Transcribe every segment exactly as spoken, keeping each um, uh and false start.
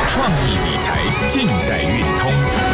创意理财尽在运通。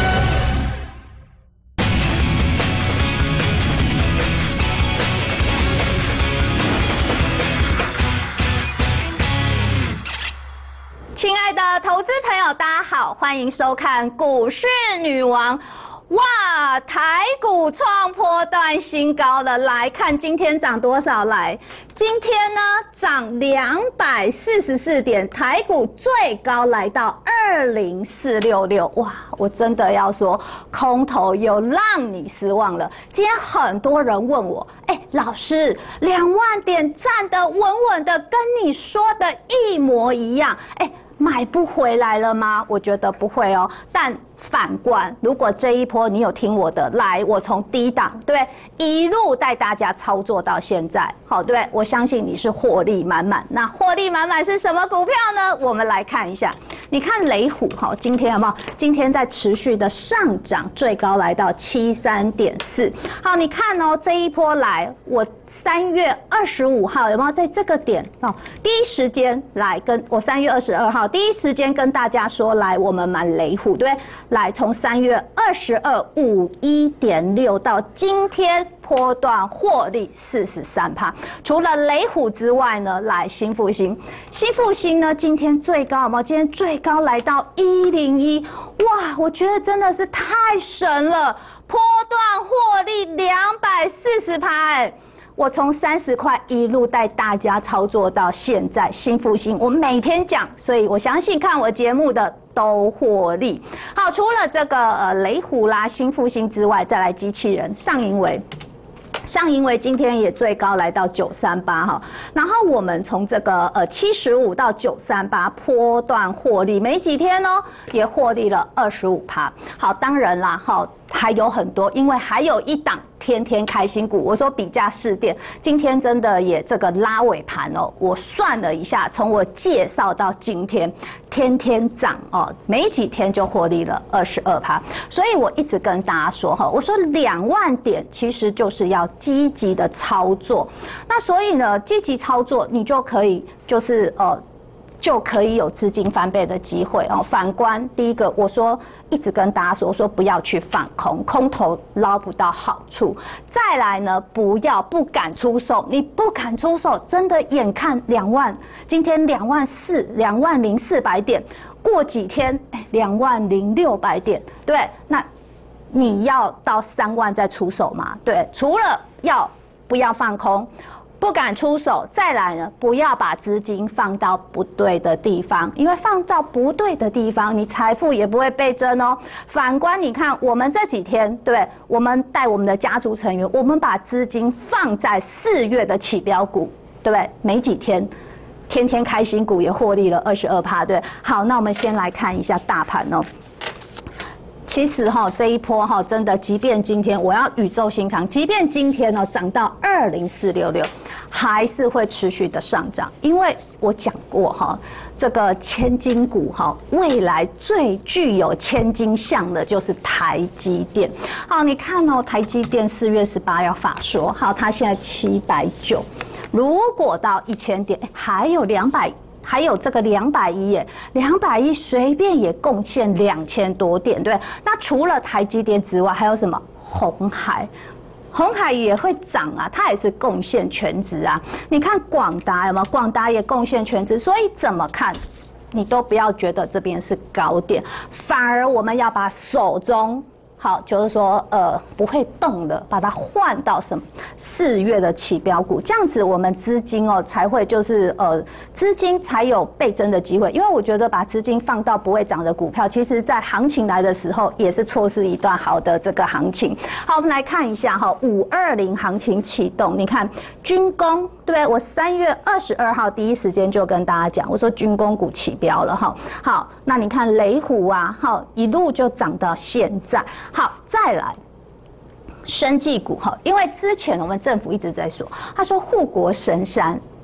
亲爱的投资朋友，大家好，欢迎收看股市女王。哇，台股创波段新高了，来看今天涨多少？来，今天呢涨两百四十四点，台股最高来到二零四六六。哇，我真的要说，空头又让你失望了。今天很多人问我，哎，老师，两万点站得稳稳的，跟你说的一模一样，哎。买不回来了吗？我觉得不会哦。但反观，如果这一波你有听我的，来，我从低档对不对，一路带大家操作到现在，好对不对？我相信你是获利满满。那获利满满是什么股票呢？我们来看一下。你看雷虎哈，今天有没有？今天在持续的上涨，最高来到七十三点四。好，你看哦，这一波来，我三月二十五号有没有在这个点哦？第一时间来跟我三月二十二号第一时间跟大家说，来我们买雷虎，对不对？来，从三月二十二五一点六到今天。波段获利四十三趴，除了雷虎之外呢，来新复兴，新复兴呢今天最高有没有？今天最高来到一零一，哇，我觉得真的是太神了，波段获利两百四十趴，哎。我从三十块一路带大家操作到现在，新复兴我每天讲，所以我相信看我节目的都获利。好，除了这个呃雷虎啦、新复兴之外，再来机器人上银微。上银微今天也最高来到九三八哈，然后我们从这个呃七十五到九三八波段获利，没几天哦，也获利了二十五趴。好，当然啦，哈。还有很多，因为还有一档天天开心股。我说比价市电，今天真的也这个拉尾盘哦。我算了一下，从我介绍到今天，天天涨哦，没几天就获利了二十二趴。所以我一直跟大家说哈，我说两万点其实就是要积极的操作。那所以呢，积极操作你就可以就是呃。就可以有资金翻倍的机会哦。反观第一个，我说一直跟大家说，我说不要去放空，空头捞不到好处。再来呢，不要不敢出手，你不敢出手，真的眼看两万，今天两万四，两万零四百点，过几天两万零六百点，对，那你要到三万再出手嘛？对，除了要不要放空。不敢出手，再来呢，不要把资金放到不对的地方，因为放到不对的地方，你财富也不会倍增哦。反观你看，我们这几天，对，我们带我们的家族成员，我们把资金放在四月的起标股，对不对？没几天，天天开心股也获利了二十二趴，对。好，那我们先来看一下大盘哦。其实哈，这一波哈，真的，即便今天我要语重心长，即便今天呢涨到二零四六六，还是会持续的上涨，因为我讲过哈，这个千金股哈，未来最具有千金相的就是台积电。好，你看哦，台积电四月十八要法说，好，它现在七百九，如果到一千点，还有两百。还有这个两百一耶，两百一随便也贡献两千多点，对。那除了台积电之外，还有什么？鸿海，鸿海也会涨啊，它也是贡献全值啊。你看广达有没有？广达也贡献全值，所以怎么看，你都不要觉得这边是高点，反而我们要把手中。好，就是说，呃，不会动的，把它换到什么四月的起标股，这样子我们资金哦才会就是呃，资金才有倍增的机会。因为我觉得把资金放到不会涨的股票，其实在行情来的时候也是错失一段好的这个行情。好，我们来看一下哈，五二零行情启动，你看军工，对不对？我三月二十二号第一时间就跟大家讲，我说军工股起标了哈。好，那你看雷虎啊，好，一路就涨到现在。好，再来生技股哈，因为之前我们政府一直在说，他说护国神山不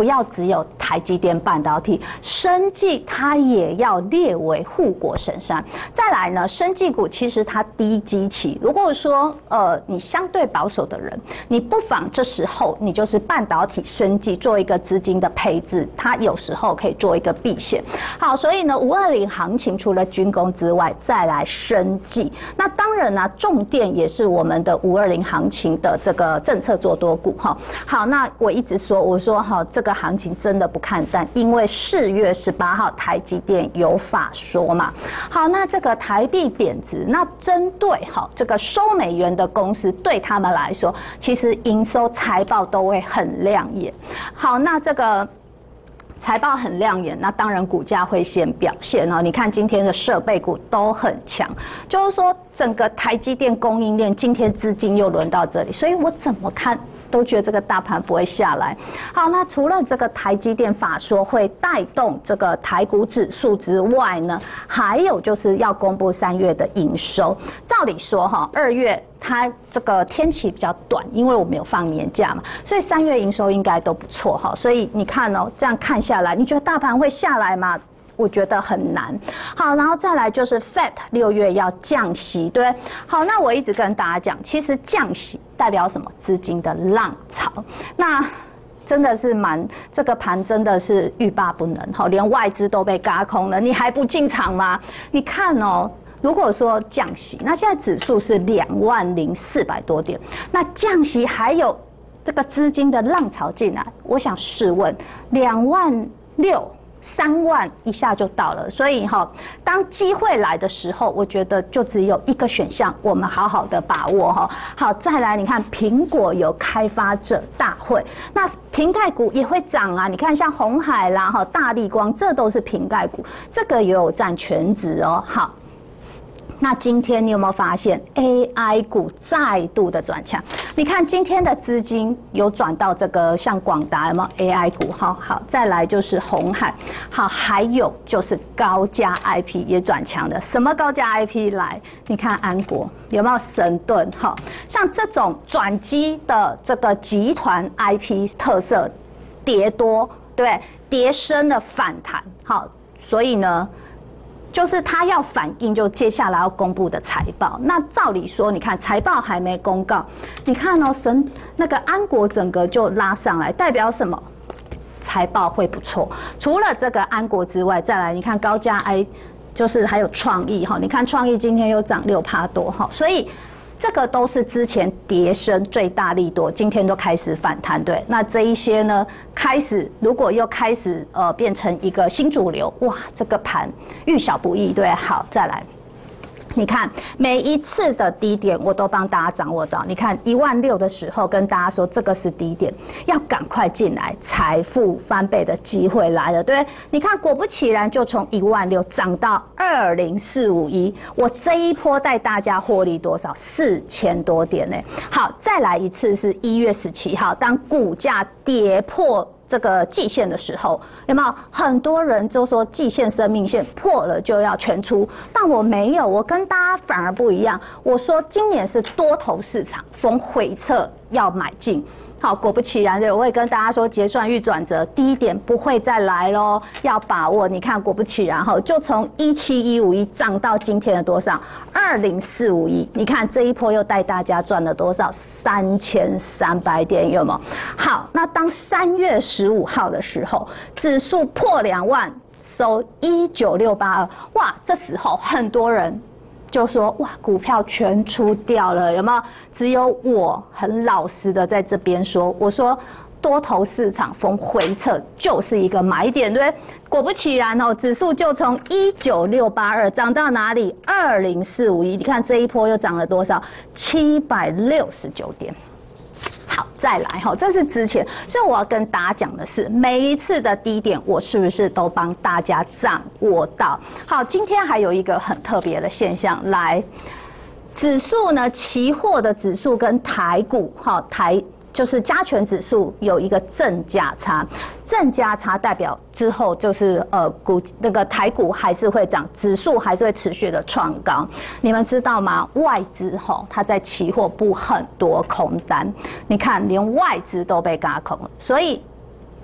不要只有台积电半导体，生技它也要列为护国神山。再来呢，生技股其实它低基期，如果说呃你相对保守的人，你不妨这时候你就是半导体、生技做一个资金的配置，它有时候可以做一个避险。好，所以呢，五二零行情除了军工之外，再来生技。那当然呢、啊，重电也是我们的五二零行情的这个政策做多股哈。好，那我一直说，我说哈，这个行情真的不看淡，因为四月十八号台积电有法说嘛。好，那这个台币贬值，那针对哈这个收美元的公司，对他们来说，其实营收财报都会很亮眼。好，那这个财报很亮眼，那当然股价会先表现哦。你看今天的设备股都很强，就是说整个台积电供应链今天资金又轮到这里，所以我怎么看都觉得这个大盘不会下来。好，那除了这个台积电法说会带动这个台股指数之外呢，还有就是要公布三月的营收。照理说哈，二月它这个天期比较短，因为我们有放年假嘛，所以三月营收应该都不错哈。所以你看哦，这样看下来，你觉得大盘会下来吗？我觉得很难。好，然后再来就是 F E D 六月要降息，对。好，那我一直跟大家讲，其实降息代表什么？资金的浪潮。那真的是蛮这个盘真的是欲罢不能，好，连外资都被軋空了，你还不进场吗？你看哦。如果说降息，那现在指数是两万零四百多点，那降息还有这个资金的浪潮进来，我想试问，两万六、三万一下就到了，所以哈，当机会来的时候，我觉得就只有一个选项，我们好好的把握哈。好，再来，你看苹果有开发者大会，那瓶盖股也会涨啊，你看像鸿海啦、哈大立光，这都是瓶盖股，这个也有占全值哦。好。那今天你有没有发现 A I 股再度的转强？你看今天的资金有转到这个像广达有没有 A I 股？好好，再来就是鸿海，好，还有就是高价 I P 也转强的。什么高价 I P 来？你看安国有没有神盾？好，像这种转机的这个集团 I P 特色，跌多对跌深的反弹，好，所以呢。就是他要反映，就接下来要公布的财报。那照理说，你看财报还没公告，你看哦，神那个安国整个就拉上来，代表什么？财报会不错。除了这个安国之外，再来你看高价 I， 就是还有创意哈，你看创意今天又涨六趴多哈，所以。这个都是之前跌升最大利多，今天都开始反弹，对。那这一些呢，开始如果又开始呃变成一个新主流，哇，这个盘遇小不易，对。好，再来。你看每一次的低点我都帮大家掌握到，你看一万六的时候跟大家说这个是低点，要赶快进来，财富翻倍的机会来了，对。你看果不其然就从一万六涨到二零四五一，我这一波带大家获利多少？四千多点呢。好，再来一次是一月十七号，当股价跌破这个季线的时候，有没有很多人就说季线生命线破了就要全出？但我没有，我跟大家反而不一样。我说今年是多头市场，逢回撤要买进。好，果不其然，我也跟大家说，结算预转折低点不会再来咯，要把握。你看，果不其然，哈，就从一七一五一涨到今天的多少？二零四五一。你看这一波又带大家赚了多少？三千三百点，有没有？好，那当三月十五号的时候，指数破两万，收一九六八二，哇，这时候很多人。就说哇，股票全出掉了，有没有？只有我很老实的在这边说，我说多头市场逢回撤就是一个买点，对不对？果不其然哦，指数就从一九六八二涨到哪里？二零四五一，你看这一波又涨了多少？七百六十九点。好，再来哈，这是之前，所以我要跟大家讲的是，每一次的低点，我是不是都帮大家掌握到？好，今天还有一个很特别的现象，来，指数呢，期货的指数跟台股，哈，台。就是加权指数有一个正价差，正价差代表之后就是呃股那个台股还是会涨，指数还是会持续的创高。你们知道吗？外资吼它在期货布很多空单，你看连外资都被軋空了，所以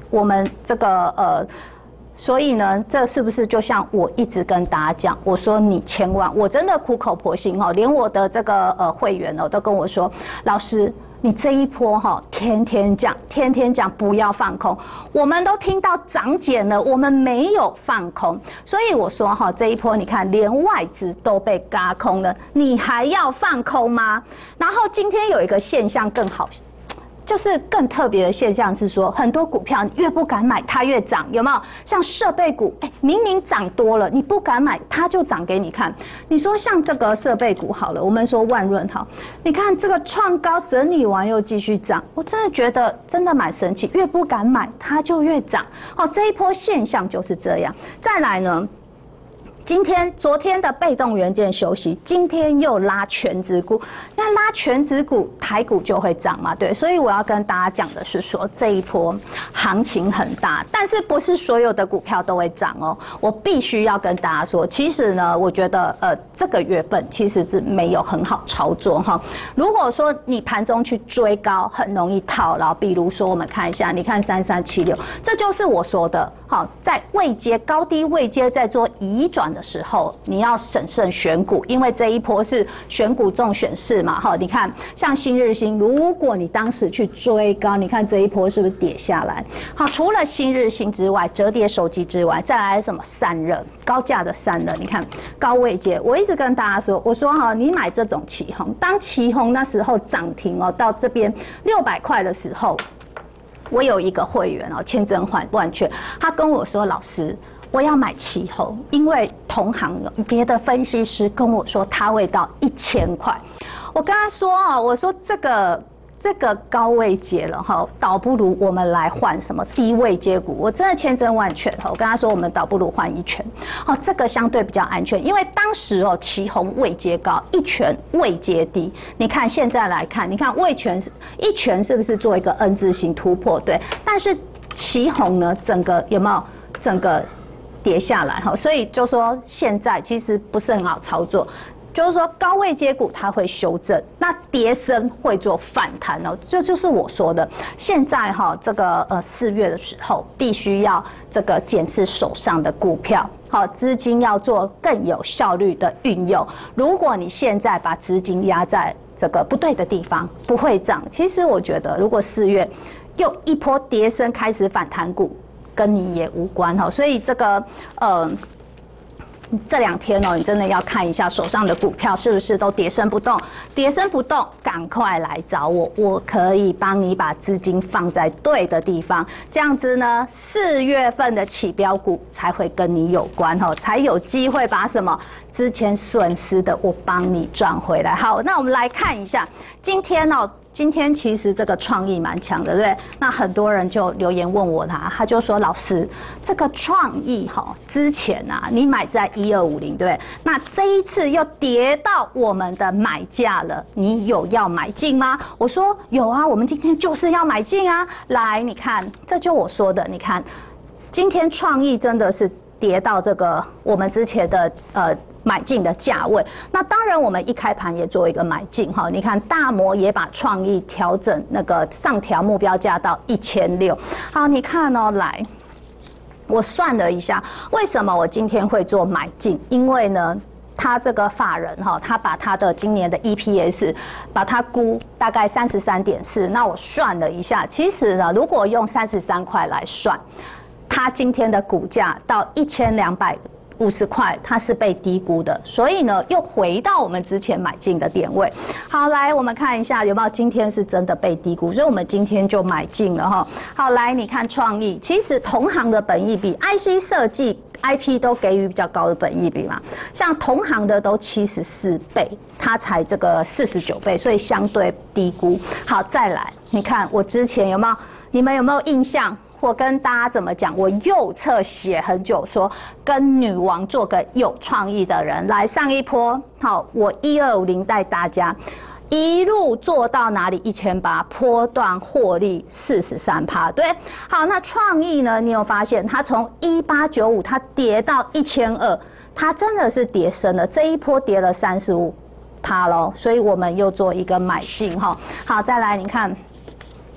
我们这个呃。所以呢，这是不是就像我一直跟大家讲，我说你千万，我真的苦口婆心哈，连我的这个呃会员哦都跟我说，老师，你这一波哈，天天讲，天天讲，不要放空。我们都听到涨减了，我们没有放空，所以我说哈，这一波你看，连外资都被軋空了，你还要放空吗？然后今天有一个现象更好。就是更特别的现象是说，很多股票你越不敢买，它越涨，有没有？像设备股，哎、欸，明明涨多了，你不敢买，它就涨给你看。你说像这个设备股好了，我们说万润好，你看这个创高整理完又继续涨，我真的觉得真的蛮神奇，越不敢买，它就越涨。哦，这一波现象就是这样。再来呢？今天、昨天的被动元件休息，今天又拉全指股，那拉全指股，台股就会涨嘛？对，所以我要跟大家讲的是说，这一波行情很大，但是不是所有的股票都会涨哦。我必须要跟大家说，其实呢，我觉得呃，这个月份其实是没有很好操作哈。如果说你盘中去追高，很容易套牢。比如说，我们看一下，你看三三七六，这就是我说的，好，在位阶高低位阶在做移转的时候，你要审慎选股，因为这一波是选股重选市嘛。哈，你看像新日新，如果你当时去追高，你看这一波是不是跌下来？好，除了新日新之外，折叠手机之外，再来什么散热，高价的散热，你看高位阶，我一直跟大家说，我说哈，你买这种奇鋐，当奇鋐那时候涨停哦，到这边六百块的时候。我有一个会员哦，千真万确，他跟我说：“老师，我要买奇鋐，因为同行别的分析师跟我说他会到一千块。”我跟他说哦，我说这个。这个高位阶了哈，倒不如我们来换什么低位阶股。我真的千真万确哈，我跟他说，我们倒不如换一拳，哦，这个相对比较安全，因为当时哦，奇鋐位阶高，一拳位阶低。你看现在来看，你看位拳是一拳是不是做一个 N 字形突破？对，但是奇鋐呢，整个有没有整个跌下来哈？所以就说现在其实不是很好操作。就是说高位接股它会修正，那跌升会做反弹哦，这就是我说的。现在哈，这个呃四月的时候，必须要这个检视手上的股票，好，资金要做更有效率的运用。如果你现在把资金压在这个不对的地方，不会涨。其实我觉得，如果四月又一波跌升开始反弹股，跟你也无关哈。所以这个呃。这两天哦，你真的要看一下手上的股票是不是都跌升不动，跌升不动，赶快来找我，我可以帮你把资金放在对的地方，这样子呢，四月份的起标股才会跟你有关哦，才有机会把什么之前损失的我帮你赚回来。好，那我们来看一下今天哦。今天其实这个创意蛮强的，对不对？那很多人就留言问我他，他就说老师，这个创意哈，之前啊你买在一二五零，对不对？那这一次又跌到我们的买价了，你有要买进吗？我说有啊，我们今天就是要买进啊。来，你看，这就我说的，你看，今天创意真的是跌到这个我们之前的呃。买进的价位，那当然我们一开盘也做一个买进哈。你看大摩也把创意调整那个上调目标价到一千六。好，你看哦，来，我算了一下，为什么我今天会做买进？因为呢，他这个法人哈，他把他的今年的 E P S 把它估大概三十三点四。那我算了一下，其实呢，如果用三十三块来算，它今天的股价到一千两百。五十块，它是被低估的，所以呢，又回到我们之前买进的点位。好，来我们看一下有没有今天是真的被低估，所以我们今天就买进了哈。好，来你看创意，其实同行的本益比 ，I C 设计、I P 都给予比较高的本益比嘛，像同行的都七十四倍，它才这个四十九倍，所以相对低估。好，再来，你看我之前有没有？你们有没有印象？我跟大家怎么讲？我右侧写很久，说跟女王做个有创意的人。来上一波，好，我一二五零带大家一路做到哪里？一千八，波段获利四十三趴，对。好，那创意呢？你有发现它从一八九五它跌到一千二，它真的是跌深了。这一波跌了三十五趴喽，所以我们又做一个买进哈。好，再来你看。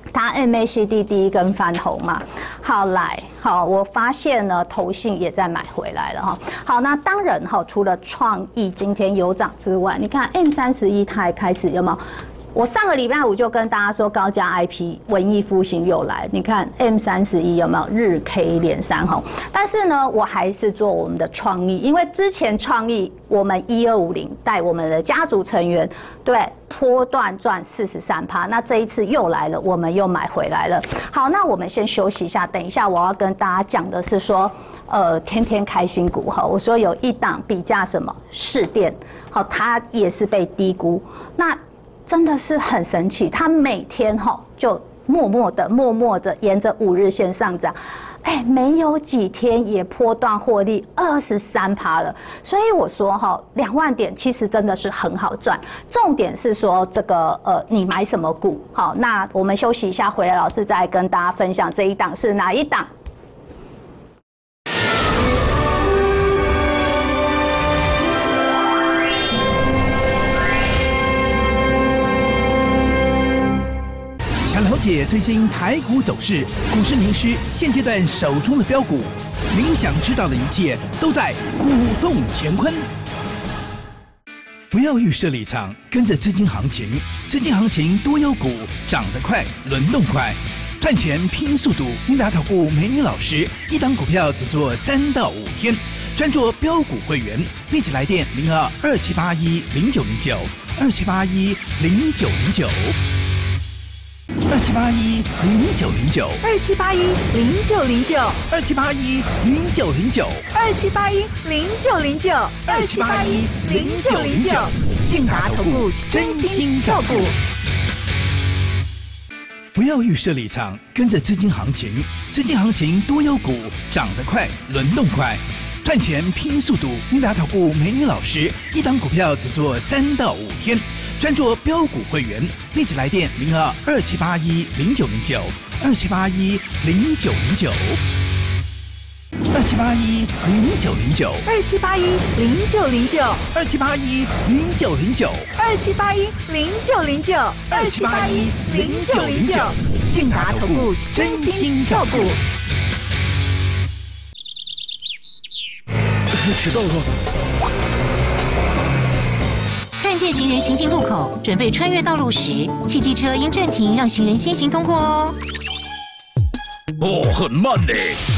它 M A C D 第一根翻红嘛，好来，好，我发现呢，投信也在买回来了哈。好，那当然哈，除了创意今天有涨之外，你看 M 三十一它也开始有没有？我上个礼拜五就跟大家说，高价 I P 文艺复兴又来，你看 M 三十一有没有日 K 连三红？但是呢，我还是做我们的创意，因为之前创意我们一二五零带我们的家族成员对波段赚四十三趴，那这一次又来了，我们又买回来了。好，那我们先休息一下，等一下我要跟大家讲的是说，呃，天天开心股哈，我说有一档比价什么市电，好，它也是被低估，那。真的是很神奇，它每天哈就默默的、默默的沿着五日线上涨，哎，没有几天也波段获利二十三趴了。所以我说哈，两万点其实真的是很好赚。重点是说这个呃，你买什么股？好，那我们休息一下，回来老师再跟大家分享这一档是哪一档。 了解最新台股走势，股市名师现阶段手中的标股，您想知道的一切都在股动乾坤。不要预设立场，跟着资金行情，资金行情多优股，涨得快，轮动快，赚钱拼速度。英达投顾美女老师，一档股票只做三到五天，专做标股会员，立即来电零二二七八一零九零九二七八一零九零九。二七八一零九零九， 二七八一零九零九， 二七八一零九零九， 二七八一零九零九， 二七八一零九零九， 韵达投顾真心照顾。 不要预设立场，跟着资金行情，资金行情多优股，涨得快，轮动快，赚钱拼速度。韵达投顾美女老师，一档股票只做三到五天。专做标股会员，立即来电零二二七八一零九零九二七八一零九零九二七八一零九零九二七八一零九零九二七八一零九零九二七八一零九零九二七八一零九零九，韵达投顾真心照顾。 迟到了。 看见行人行进路口，准备穿越道路时，汽机车应暂停，让行人先行通过哦。 哦，很慢呢。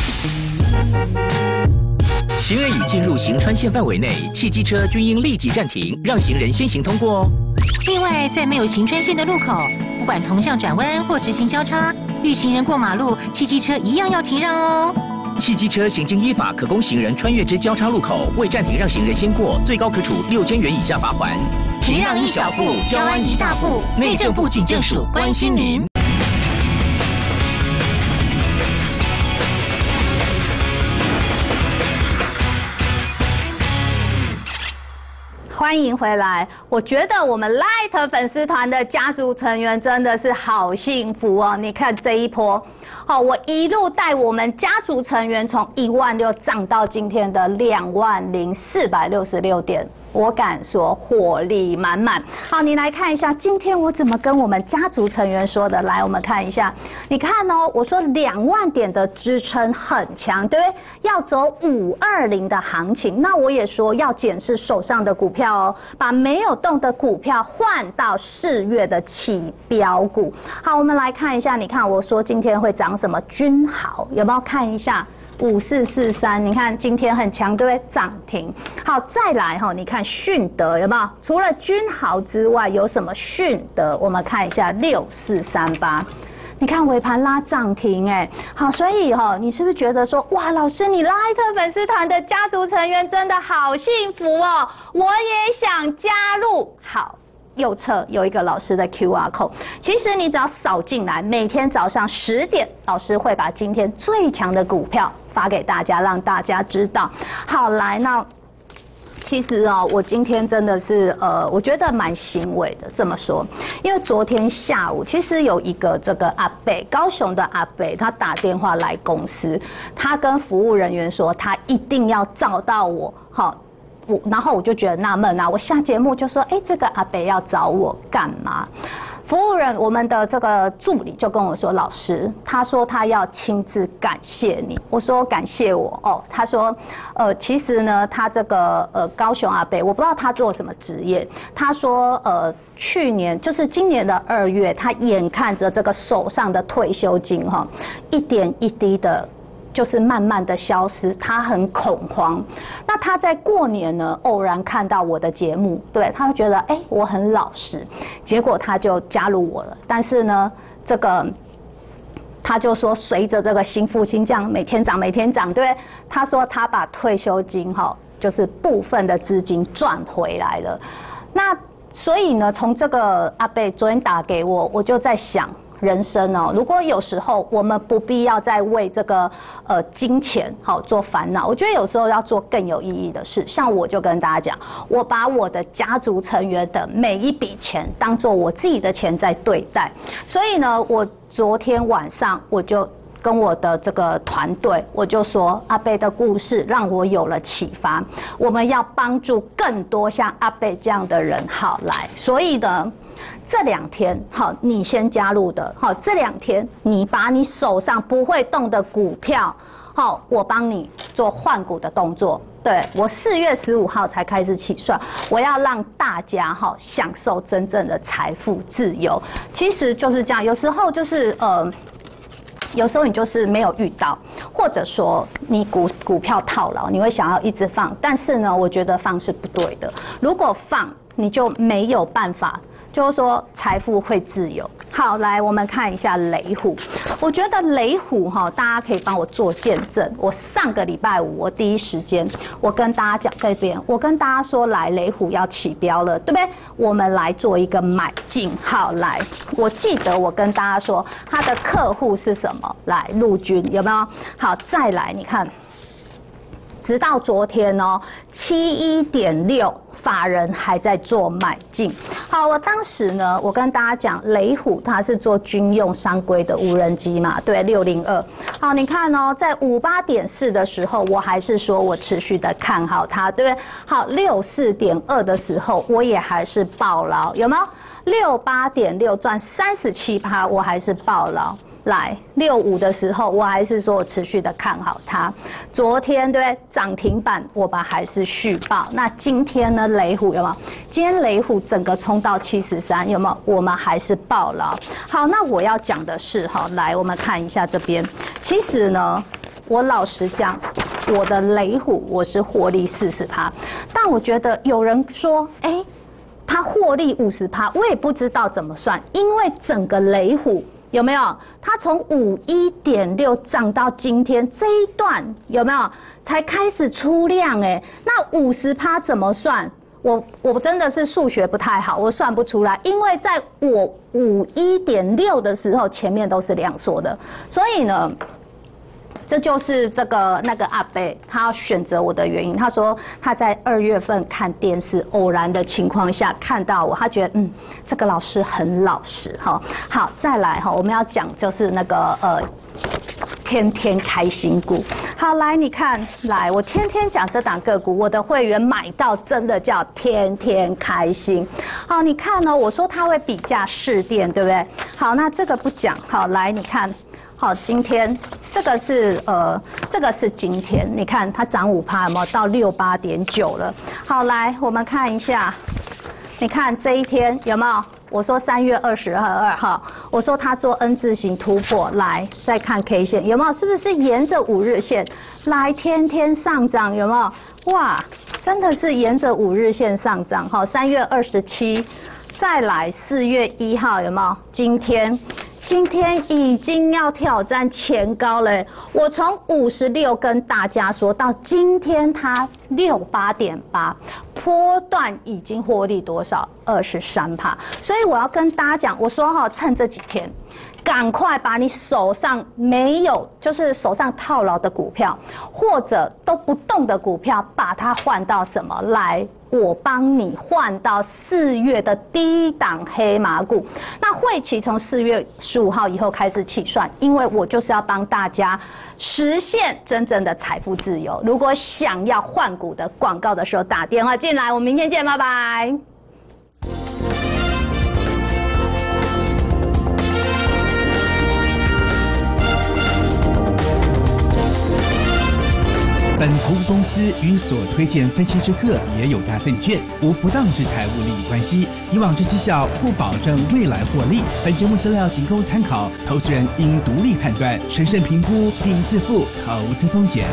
行人已进入行穿线范围内，汽机车均应立即暂停，让行人先行通过哦。 另外，在没有行穿线的路口，不管同向转弯或直行交叉，遇行人过马路，汽机车一样要停让哦。 汽机车行经依法可供行人穿越之交叉路口，未暂停让行人先过，最高可处六千元以下罚锾。 停让一小步，交安一大步。内政部警政署关心您。 欢迎回来！我觉得我们 Light 粉丝团的家族成员真的是好幸福哦！你看这一波，好，我一路带我们家族成员从一万六涨到今天的两万零四百六十六点。我敢说火力满满。好，你来看一下，今天我怎么跟我们家族成员说的？来，我们看一下。你看哦，我说两万点的支撑很强，对不对？要走五二零的行情。那我也说要检视手上的股票哦，把没有动的股票换到四月的起标股。好，我们来看一下。你看我说今天会涨什么？君豪有没有看一下？五四四三，你看今天很强，对不对？涨停。好，再来哈，你看迅德有没有？除了君豪之外，有什么迅德？我们看一下六四三八，你看尾盘拉涨停哎。好，所以哈，你是不是觉得说，哇，老师你 Light 粉丝团的家族成员真的好幸福哦，我也想加入。好。右侧有一个老师的 Q R code， 其实你只要扫进来，每天早上十点，老师会把今天最强的股票发给大家，让大家知道。好，来，那其实哦，我今天真的是呃，我觉得蛮欣慰的。这么说，因为昨天下午其实有一个这个阿伯，高雄的阿伯，他打电话来公司，他跟服务人员说，他一定要找到我，好。然后我就觉得纳闷啊，我下节目就说，哎，这个阿北要找我干嘛？ 服务人，我们的这个助理就跟我说，老师，他说他要亲自感谢你。我说感谢我哦，他说，呃，其实呢，他这个呃高雄阿伯，我不知道他做什么职业。他说，呃，去年就是今年的二月，他眼看着这个手上的退休金哈，一点一滴的。就是慢慢的消失，他很恐慌。那他在过年呢，偶然看到我的节目，对，他觉得哎、欸，我很老实，结果他就加入我了。但是呢，这个他就说，随着这个新复兴这样每天涨，每天涨，对，他说他把退休金哈，就是部分的资金赚回来了。那所以呢，从这个阿伯昨天打给我，我就在想。人生哦，如果有时候我们不必要再为这个呃金钱好做烦恼，我觉得有时候要做更有意义的事。像我就跟大家讲，我把我的家族成员的每一笔钱当做我自己的钱在对待。所以呢，我昨天晚上我就跟我的这个团队，我就说阿伯的故事让我有了启发，我们要帮助更多像阿伯这样的人好来。所以呢。这两天，好，你先加入的，好，这两天你把你手上不会动的股票，好，我帮你做换股的动作。对，我四月十五号才开始起算，我要让大家哈享受真正的财富自由。其实就是这样，有时候就是呃。有时候你就是没有遇到，或者说你股股票套牢，你会想要一直放，但是呢，我觉得放是不对的。如果放，你就没有办法。就是说财富会自由。好，来我们看一下雷虎。我觉得雷虎哈，大家可以帮我做见证。我上个礼拜五，我第一时间我跟大家讲这边，我跟大家说，来雷虎要起标了，对不对？我们来做一个买进。好，来，我记得我跟大家说，他的客户是什么？来，陆军有没有？好，再来，你看。直到昨天哦，七一点六，法人还在做买进。好，我当时呢，我跟大家讲，雷虎它是做军用商规的无人机嘛，对，六零二。好，你看哦，在五八点四的时候，我还是说我持续的看好它，对不对？好，六四点二的时候，我也还是抱牢，有没有？六八点六赚三十七趴，我还是抱牢。来六五的时候，我还是说我持续的看好它。昨天对不对？涨停板我把还是续报。那今天呢？雷虎有没有？今天雷虎整个冲到七十三，有没有？我们还是抱牢。好，那我要讲的是哈，来我们看一下这边。其实呢，我老实讲，我的雷虎我是获利四十趴，但我觉得有人说，哎，他获利五十趴，我也不知道怎么算，因为整个雷虎。有没有？它从五一点六涨到今天这一段有没有才开始出量？哎，那五十趴怎么算？我我真的是数学不太好，我算不出来，因为在我五一点六的时候，前面都是量缩的，所以呢。这就是这个那个阿伯他要选择我的原因。他说他在二月份看电视，偶然的情况下看到我，他觉得嗯，这个老师很老实哈。好，再来哈，我们要讲就是那个呃，天天开心股。好，来你看，来我天天讲这档个股，我的会员买到真的叫天天开心。好，你看呢、哦，我说他会比价市电，对不对？好，那这个不讲。好，来你看。好，今天这个是呃，这个是今天，你看它涨五趴，有没有到六八点九了？好，来我们看一下，你看这一天有没有？我说三月二十二号，我说它做 N 字形突破，来再看 K 线有没有？是不是沿着五日线来天天上涨？有没有？哇，真的是沿着五日线上涨。好，三月二十七，再来四月一号有没有？今天。今天已经要挑战前高了，我从五十六跟大家说到今天它六八点八，波段已经获利多少？二十三趴。所以我要跟大家讲，我说哈，趁这几天，赶快把你手上没有，就是手上套牢的股票，或者都不动的股票，把它换到什么来？我帮你换到四月的低档黑马股，那会期从四月十五号以后开始起算，因为我就是要帮大家实现真正的财富自由。如果想要换股的广告的时候打电话进来，我们明天见，拜拜。 本投顾公司与所推荐分期之客也有大证券，无不当之财务利益关系。以往之绩效不保证未来获利。本节目资料仅供参考，投资人应独立判断、审慎评估并自负投资风险。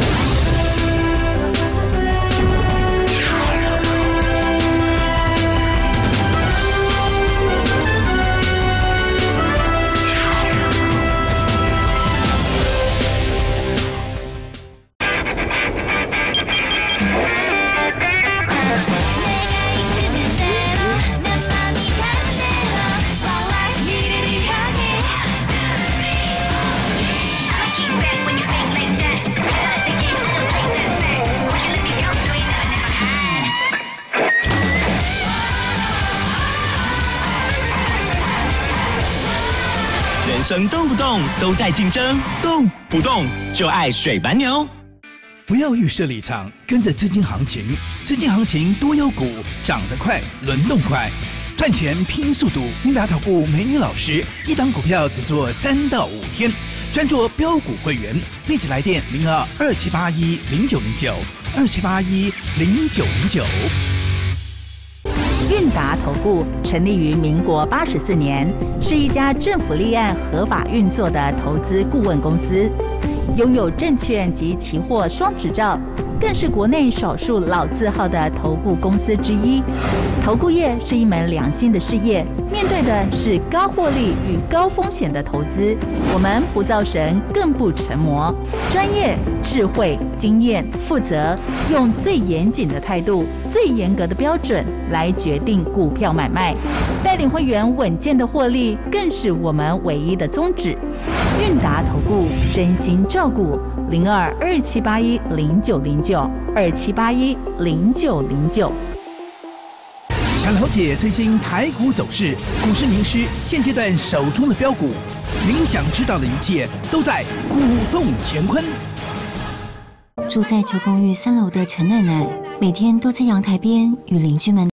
人生动不动都在竞争，动不动就爱水白牛。 不要预设立场，跟着资金行情。资金行情多有股，涨得快，轮动快，赚钱拼速度。英达投顾美女老师，一档股票只做三到五天，专做标股会员，立即来电零二二七八一零九零九二七八一零九零九。 韵达投顾成立于民国八十四年，是一家政府立案合法运作的投资顾问公司，拥有证券及期货双执照，更是国内少数老字号的投顾公司之一。投顾业是一门良心的事业，面对的是高获利与高风险的投资。我们不造神，更不成魔，专业、智慧、经验、负责，用最严谨的态度、最严格的标准来决定股票买卖，带领会员稳健的获利，更是我们唯一的宗旨。韵达投顾真心照顾，零二二七八一零九零九二七八一零九零九。 想了解最新台股走势，股市名师现阶段手中的标股，您想知道的一切都在股动乾坤。 住在旧公寓三楼的陈奶奶，每天都在阳台边与邻居们